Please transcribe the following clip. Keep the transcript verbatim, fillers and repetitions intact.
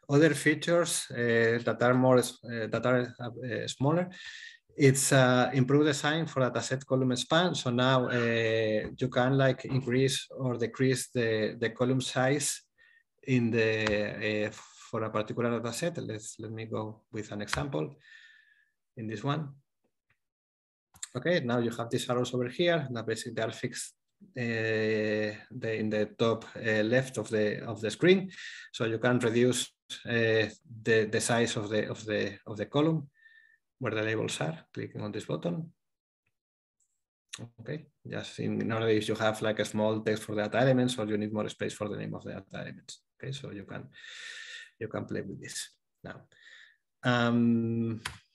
other features uh, that are more uh, that are uh, smaller. It's uh, improved design for dataset column span. So now uh, you can like increase or decrease the, the column size in the uh, for a particular dataset. Let's let me go with an example in this one. Okay, now you have these arrows over here that basically they are fixed uh, the, in the top uh, left of the of the screen, so you can reduce uh, the the size of the of the of the column where the labels are, clicking on this button. Okay, just in, in order if you have like a small text for the data elements or you need more space for the name of the data elements. Okay, so you can you can play with this now. Um,